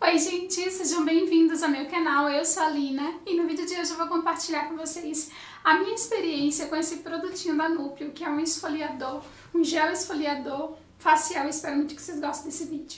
Oi gente, sejam bem-vindos ao meu canal, eu sou a Lina e no vídeo de hoje eu vou compartilhar com vocês a minha experiência com esse produtinho da Núpio, que é um esfoliador, um gel esfoliador facial. Eu espero muito que vocês gostem desse vídeo.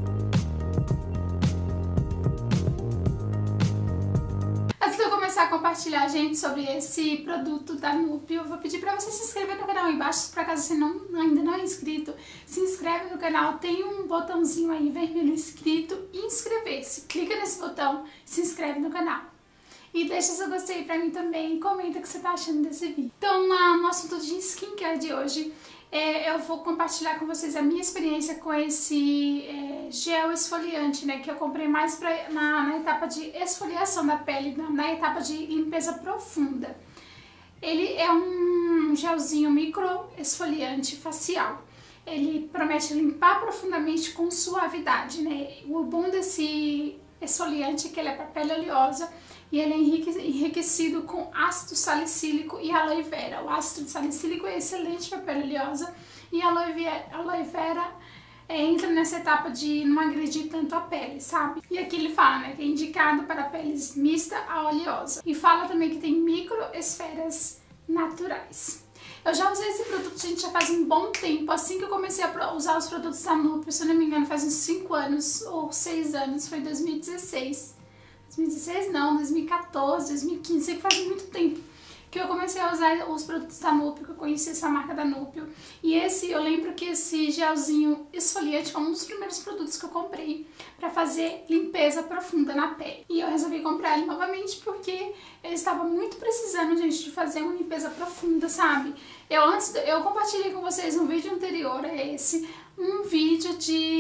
Antes de eu começar a compartilhar, gente, sobre esse produto da Núpio, eu vou pedir para você se inscrever no canal aí embaixo. Se por acaso você ainda não é inscrito, se inscreve no canal, tem um botãozinho aí vermelho escrito inscrever-se. Clica nesse botão, se inscreve no canal. E deixa seu gostei pra mim também e comenta o que você tá achando desse vídeo. Então, no assunto de skincare de hoje, eu vou compartilhar com vocês a minha experiência com esse gel esfoliante, né, que eu comprei mais na etapa de esfoliação da pele, na etapa de limpeza profunda. Ele é um gelzinho micro esfoliante facial. Ele promete limpar profundamente com suavidade, né? O bom desse esfoliante é que ele é para pele oleosa e ele é enriquecido com ácido salicílico e aloe vera. O ácido salicílico é excelente para pele oleosa e a aloe vera entra nessa etapa de não agredir tanto a pele, sabe? E aqui ele fala, né, que é indicado para peles mista a oleosa. E fala também que tem microesferas naturais. Eu já usei esse produto, gente, já faz um bom tempo. Assim que eu comecei a usar os produtos da Núpio, se eu não me engano, faz uns 5 anos ou 6 anos, foi 2016. 2016 não, 2014, 2015, sei que faz muito tempo que eu comecei a usar os produtos da Núpio, que eu conheci essa marca da Núpio. E eu lembro que esse gelzinho esfoliante foi um dos primeiros produtos que eu comprei pra fazer limpeza profunda na pele. E eu resolvi comprar ele novamente porque eu estava muito precisando, gente, de fazer uma limpeza profunda, sabe? Eu compartilhei com vocês um vídeo anterior a esse, um vídeo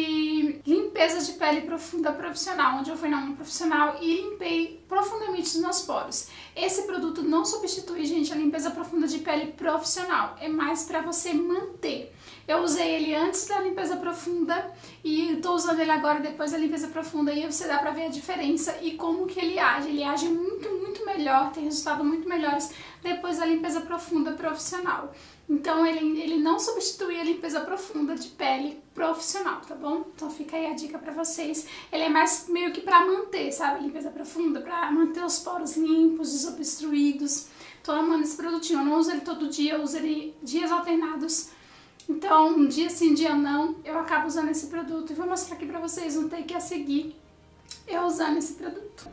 de limpeza de pele profunda profissional, onde eu fui na uma profissional e limpei profundamente os meus poros. Esse produto não substitui, gente, a limpeza profunda de pele profissional, é mais pra você manter. Eu usei ele antes da limpeza profunda e tô usando ele agora depois da limpeza profunda e você dá pra ver a diferença e como que ele age. Ele age muito melhor, tem resultados muito melhores depois da limpeza profunda profissional. Então ele não substitui a limpeza profunda de pele profissional, tá bom? Então fica aí a dica pra vocês. Ele é mais meio que pra manter, sabe? A limpeza profunda, pra manter os poros limpos, desobstruídos. Tô amando esse produtinho. Eu não uso ele todo dia, eu uso ele dias alternados. Então, um dia sim, um dia não, eu acabo usando esse produto. E vou mostrar aqui pra vocês um take a seguir eu usando esse produto.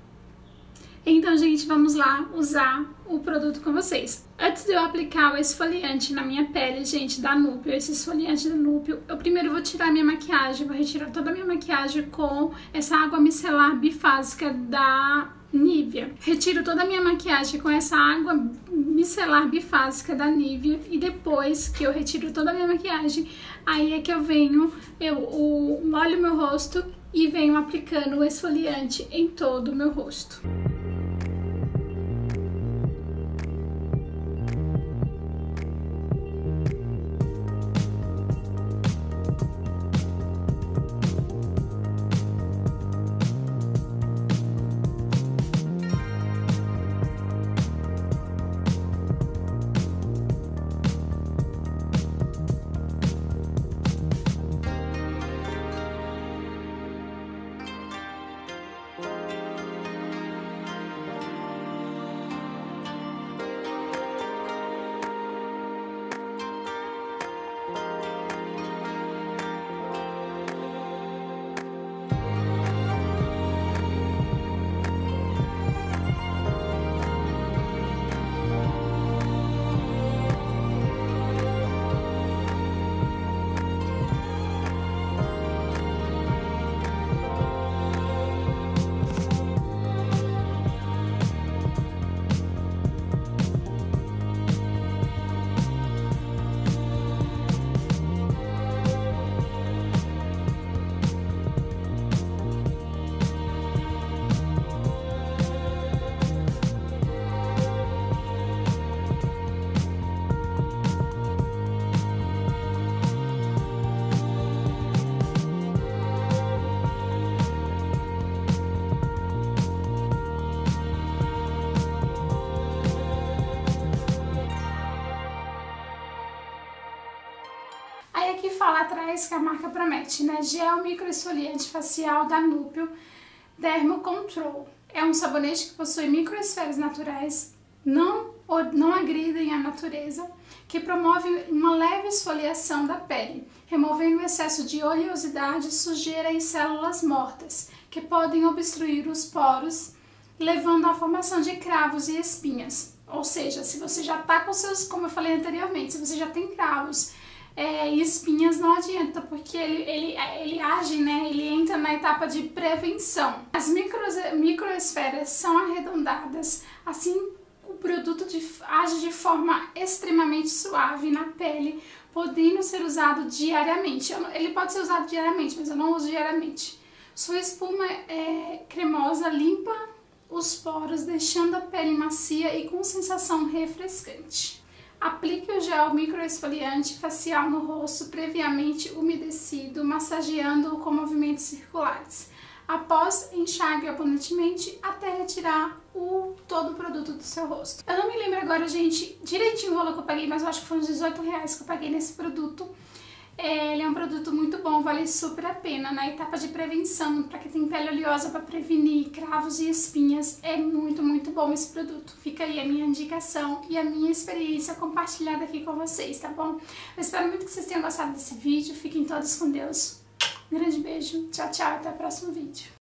Então, gente, vamos lá usar o produto com vocês. Antes de eu aplicar o esfoliante na minha pele, gente, da Núpio, esse esfoliante da Núpio, eu primeiro vou tirar a minha maquiagem, vou retirar toda a minha maquiagem com essa água micelar bifásica da Nivea. Retiro toda a minha maquiagem com essa água micelar bifásica da Nivea e depois que eu retiro toda a minha maquiagem, aí é que eu venho, molho meu rosto e venho aplicando o esfoliante em todo o meu rosto. que a marca promete, né? Gel microesfoliante facial da Núpio Dermo Control. É um sabonete que possui microesferas naturais, não agridem a natureza, que promove uma leve esfoliação da pele, removendo o excesso de oleosidade, sujeira e células mortas, que podem obstruir os poros, levando à formação de cravos e espinhas. Ou seja, se você já tá com seus, como eu falei anteriormente, se você já tem cravos e espinhas, não adianta, porque ele age, né? Ele entra na etapa de prevenção. As microesferas são arredondadas, assim o produto age de forma extremamente suave na pele, podendo ser usado diariamente. Ele pode ser usado diariamente, mas eu não uso diariamente. Sua espuma é cremosa, limpa os poros, deixando a pele macia e com sensação refrescante. Aplique o gel microesfoliante facial no rosto previamente umedecido, massageando-o com movimentos circulares. Após, enxague abundantemente até retirar todo o produto do seu rosto. Eu não me lembro agora, gente, direitinho o valor que eu paguei, mas eu acho que foi uns R$18 que eu paguei nesse produto. Ele é um produto muito bom, vale super a pena. Na etapa de prevenção, para quem tem pele oleosa, para prevenir cravos e espinhas, é muito, muito bom esse produto. Fica aí a minha indicação e a minha experiência compartilhada aqui com vocês, tá bom? Eu espero muito que vocês tenham gostado desse vídeo. Fiquem todos com Deus. Um grande beijo, tchau, tchau, até o próximo vídeo.